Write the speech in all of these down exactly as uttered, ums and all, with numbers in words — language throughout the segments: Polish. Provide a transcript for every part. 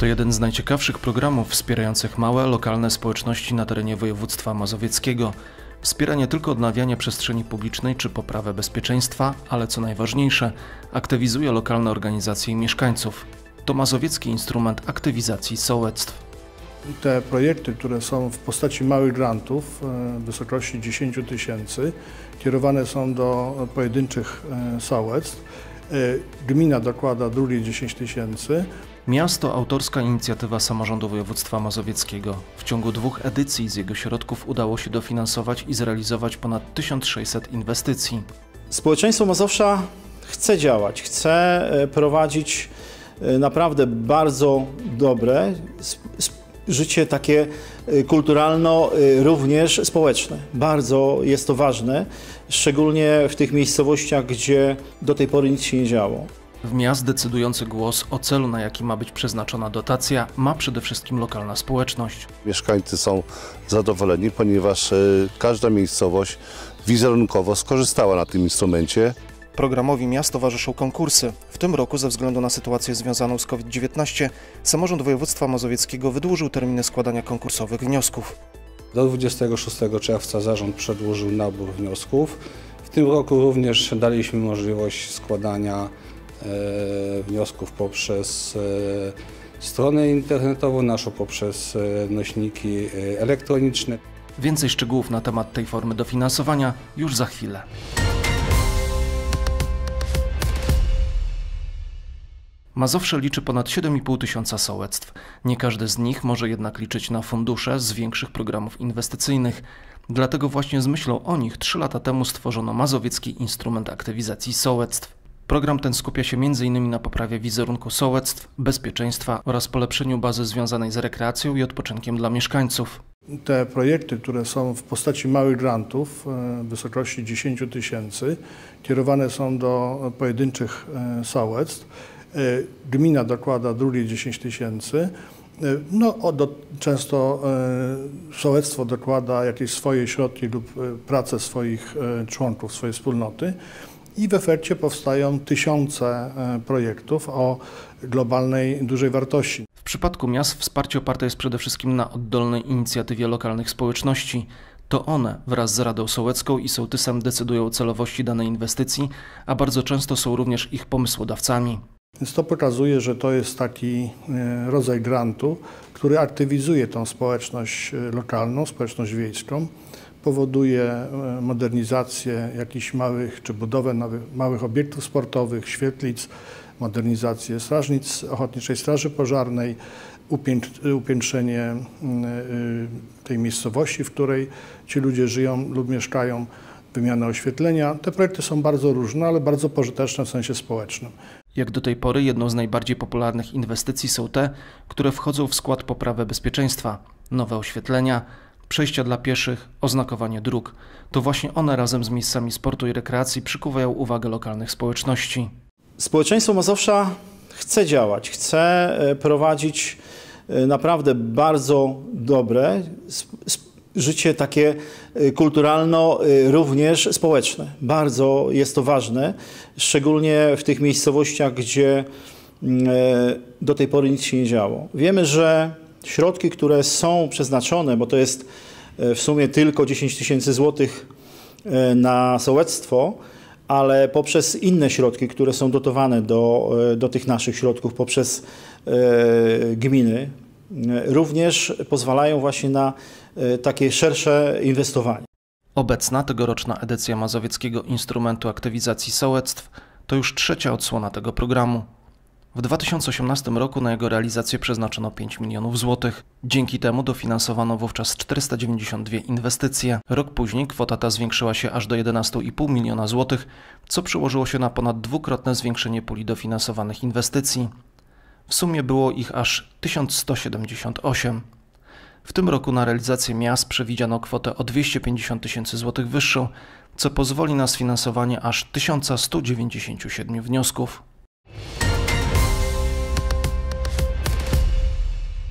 To jeden z najciekawszych programów wspierających małe, lokalne społeczności na terenie województwa mazowieckiego. Wspiera nie tylko odnawianie przestrzeni publicznej czy poprawę bezpieczeństwa, ale co najważniejsze, aktywizuje lokalne organizacje i mieszkańców. To mazowiecki instrument aktywizacji sołectw. Te projekty, które są w postaci małych grantów w wysokości dziesięć tysięcy, kierowane są do pojedynczych sołectw. Gmina dokłada drugie dziesięć tysięcy. Miasto autorska inicjatywa Samorządu Województwa Mazowieckiego. W ciągu dwóch edycji z jego środków udało się dofinansować i zrealizować ponad tysiąc sześćset inwestycji. Społeczeństwo Mazowsza chce działać, chce prowadzić naprawdę bardzo dobre życie takie kulturalno, również społeczne. Bardzo jest to ważne, szczególnie w tych miejscowościach, gdzie do tej pory nic się nie działo. W miast decydujący głos o celu, na jaki ma być przeznaczona dotacja, ma przede wszystkim lokalna społeczność. Mieszkańcy są zadowoleni, ponieważ każda miejscowość wizerunkowo skorzystała na tym instrumencie. Programowi miast towarzyszą konkursy. W tym roku ze względu na sytuację związaną z COVID dziewiętnaście Samorząd Województwa Mazowieckiego wydłużył terminy składania konkursowych wniosków. Do dwudziestego szóstego czerwca zarząd przedłużył nabór wniosków. W tym roku również daliśmy możliwość składania e, wniosków poprzez e, stronę internetową, naszą poprzez e, nośniki e, elektroniczne. Więcej szczegółów na temat tej formy dofinansowania już za chwilę. Mazowsze liczy ponad siedem i pół tysiąca sołectw. Nie każdy z nich może jednak liczyć na fundusze z większych programów inwestycyjnych. Dlatego właśnie z myślą o nich trzy lata temu stworzono Mazowiecki Instrument Aktywizacji Sołectw. Program ten skupia się między innymi na poprawie wizerunku sołectw, bezpieczeństwa oraz polepszeniu bazy związanej z rekreacją i odpoczynkiem dla mieszkańców. Te projekty, które są w postaci małych grantów w wysokości dziesięć tysięcy, kierowane są do pojedynczych sołectw. Gmina dokłada drugie dziesięć tysięcy. No, do, często e, sołectwo dokłada jakieś swoje środki lub e, pracę swoich e, członków, swojej wspólnoty i w efekcie powstają tysiące e, projektów o globalnej, dużej wartości. W przypadku miast wsparcie oparte jest przede wszystkim na oddolnej inicjatywie lokalnych społeczności. To one wraz z Radą Sołecką i sołtysem decydują o celowości danej inwestycji, a bardzo często są również ich pomysłodawcami. Więc to pokazuje, że to jest taki rodzaj grantu, który aktywizuje tą społeczność lokalną, społeczność wiejską, powoduje modernizację jakichś małych, czy budowę nowych, małych obiektów sportowych, świetlic, modernizację strażnic Ochotniczej Straży Pożarnej, upiększenie tej miejscowości, w której ci ludzie żyją lub mieszkają, wymianę oświetlenia. Te projekty są bardzo różne, ale bardzo pożyteczne w sensie społecznym. Jak do tej pory jedną z najbardziej popularnych inwestycji są te, które wchodzą w skład poprawy bezpieczeństwa, nowe oświetlenia, przejścia dla pieszych, oznakowanie dróg. To właśnie one razem z miejscami sportu i rekreacji przykuwają uwagę lokalnych społeczności. Społeczeństwo Mazowsza chce działać, chce prowadzić naprawdę bardzo dobre życie takie kulturalno, również społeczne. Bardzo jest to ważne, szczególnie w tych miejscowościach, gdzie do tej pory nic się nie działo. Wiemy, że środki, które są przeznaczone, bo to jest w sumie tylko dziesięć tysięcy złotych na sołectwo, ale poprzez inne środki, które są dotowane do, do tych naszych środków, poprzez e, gminy, również pozwalają właśnie na takie szersze inwestowanie. Obecna tegoroczna edycja Mazowieckiego Instrumentu Aktywizacji Sołectw to już trzecia odsłona tego programu. W dwa tysiące osiemnastym roku na jego realizację przeznaczono pięć milionów złotych. Dzięki temu dofinansowano wówczas czterysta dziewięćdziesiąt dwie inwestycje. Rok później kwota ta zwiększyła się aż do jedenaście i pół miliona złotych, co przyłożyło się na ponad dwukrotne zwiększenie puli dofinansowanych inwestycji. W sumie było ich aż tysiąc sto siedemdziesiąt osiem. W tym roku na realizację miast przewidziano kwotę o dwieście pięćdziesiąt tysięcy złotych wyższą, co pozwoli na sfinansowanie aż tysiąc sto dziewięćdziesiąt siedem wniosków.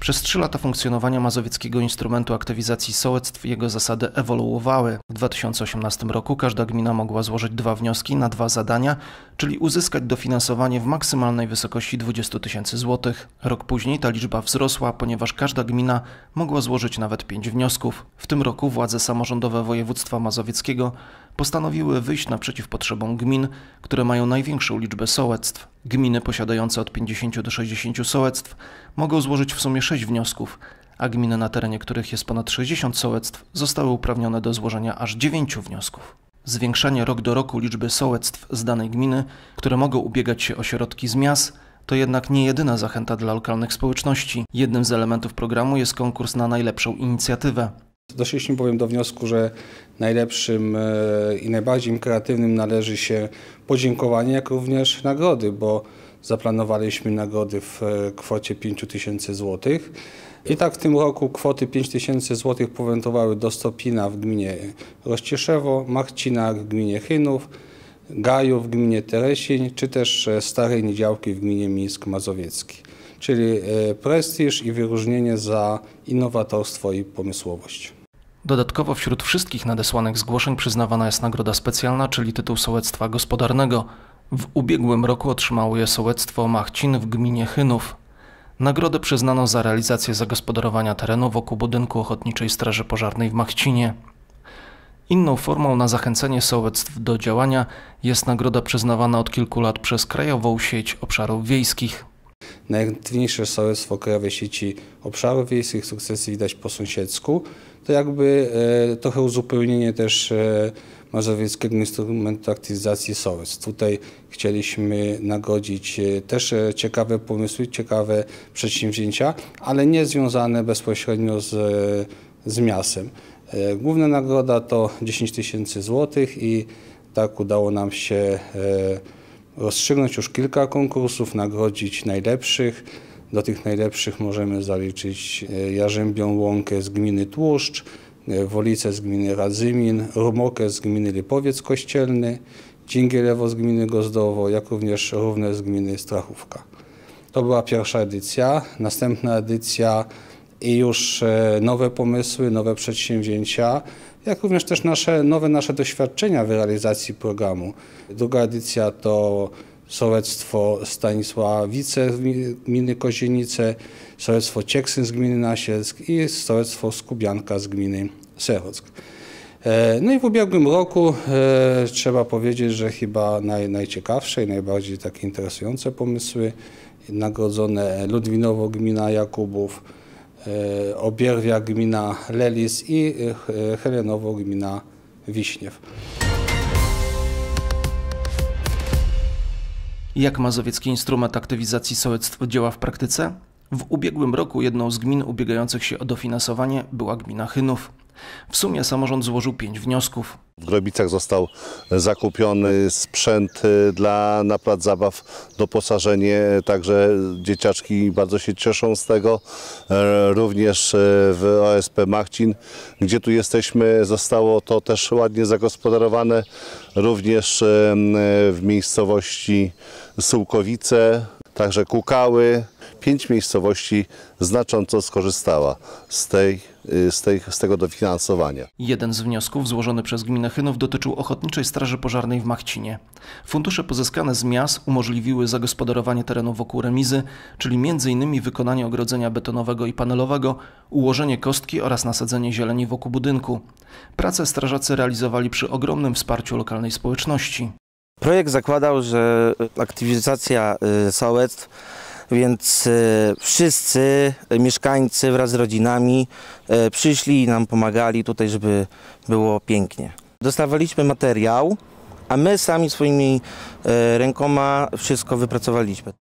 Przez trzy lata funkcjonowania Mazowieckiego Instrumentu Aktywizacji Sołectw jego zasady ewoluowały. W dwa tysiące osiemnastym roku każda gmina mogła złożyć dwa wnioski na dwa zadania, czyli uzyskać dofinansowanie w maksymalnej wysokości dwudziestu tysięcy złotych. Rok później ta liczba wzrosła, ponieważ każda gmina mogła złożyć nawet pięć wniosków. W tym roku władze samorządowe województwa mazowieckiego postanowiły wyjść naprzeciw potrzebom gmin, które mają największą liczbę sołectw. Gminy posiadające od pięćdziesięciu do sześćdziesięciu sołectw mogą złożyć w sumie sześć wniosków, a gminy, na terenie których jest ponad sześćdziesiąt sołectw, zostały uprawnione do złożenia aż dziewięciu wniosków. Zwiększanie rok do roku liczby sołectw z danej gminy, które mogą ubiegać się o środki z miast, to jednak nie jedyna zachęta dla lokalnych społeczności. Jednym z elementów programu jest konkurs na najlepszą inicjatywę. Doszliśmy bowiem do wniosku, że najlepszym i najbardziej kreatywnym należy się podziękowanie, jak również nagrody, bo zaplanowaliśmy nagrody w kwocie pięciu tysięcy złotych. I tak w tym roku kwoty pięć tysięcy złotych powędrowały do Stopina w gminie Rozcieszewo, Marcinach w gminie Chynów, Gajów w gminie Teresień, czy też Starej Niedziałki w gminie Mińsk Mazowiecki. Czyli prestiż i wyróżnienie za innowatorstwo i pomysłowość. Dodatkowo wśród wszystkich nadesłanych zgłoszeń przyznawana jest nagroda specjalna, czyli tytuł sołectwa gospodarnego. W ubiegłym roku otrzymało je sołectwo Machcin w gminie Chynów. Nagrodę przyznano za realizację zagospodarowania terenu wokół budynku Ochotniczej Straży Pożarnej w Machcinie. Inną formą na zachęcenie sołectw do działania jest nagroda przyznawana od kilku lat przez Krajową Sieć Obszarów Wiejskich. Najaktywniejsze sołectwo Krajowej Sieci Obszarów Wiejskich, sukcesy widać po sąsiedzku. To jakby e, trochę uzupełnienie też e, Mazowieckiego Instrumentu Aktywizacji Sołectw. Tutaj chcieliśmy nagrodzić e, też e, ciekawe pomysły, ciekawe przedsięwzięcia, ale nie związane bezpośrednio z, e, z miastem. E, główna nagroda to dziesięć tysięcy złotych i tak udało nam się e, rozstrzygnąć już kilka konkursów, nagrodzić najlepszych. Do tych najlepszych możemy zaliczyć Jarzębią Łąkę z gminy Tłuszcz, Wolice z gminy Radzymin, Rumokę z gminy Lipowiec Kościelny, Dzięgielewo z gminy Gozdowo, jak również Równe z gminy Strachówka. To była pierwsza edycja. Następna edycja i już nowe pomysły, nowe przedsięwzięcia, jak również też nasze, nowe nasze doświadczenia w realizacji programu. Druga edycja to sołectwo Stanisławice z gminy Kozienice, sołectwo Cieksyn z gminy Nasielsk i sołectwo Skubianka z gminy Serock. No i w ubiegłym roku e, trzeba powiedzieć, że chyba naj, najciekawsze i najbardziej takie interesujące pomysły nagrodzone Ludwinowo gmina Jakubów, e, Obierwia gmina Lelis i e, Helenowo gmina Wiśniew. Jak Mazowiecki Instrument Aktywizacji Sołectw działa w praktyce? W ubiegłym roku jedną z gmin ubiegających się o dofinansowanie była gmina Chynów. W sumie samorząd złożył pięć wniosków. W Grobicach został zakupiony sprzęt dla, na plac zabaw, doposażenie, także dzieciaczki bardzo się cieszą z tego. Również w O S P Machcin, gdzie tu jesteśmy, zostało to też ładnie zagospodarowane. Również w miejscowości Sułkowice, także Kukały. Pięć miejscowości znacząco skorzystała z, tej, z, tej, z tego dofinansowania. Jeden z wniosków złożony przez gminę Chynów dotyczył Ochotniczej Straży Pożarnej w Machcinie. Fundusze pozyskane z miast umożliwiły zagospodarowanie terenu wokół remizy, czyli między innymi wykonanie ogrodzenia betonowego i panelowego, ułożenie kostki oraz nasadzenie zieleni wokół budynku. Prace strażacy realizowali przy ogromnym wsparciu lokalnej społeczności. Projekt zakładał, że aktywizacja sołectw, więc wszyscy mieszkańcy wraz z rodzinami przyszli i nam pomagali tutaj, żeby było pięknie. Dostawaliśmy materiał, a my sami swoimi rękoma wszystko wypracowaliśmy.